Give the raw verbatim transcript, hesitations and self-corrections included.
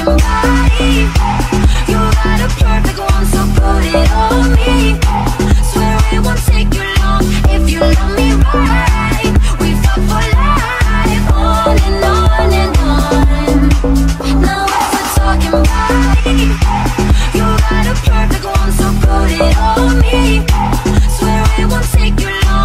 talking body. You got a perfect one, so put it on me. Swear it won't take you long if you love me right. We fuck for life, on and on and on. Now if we're talking body, you got a perfect one, so put it on me. Swear it won't take you long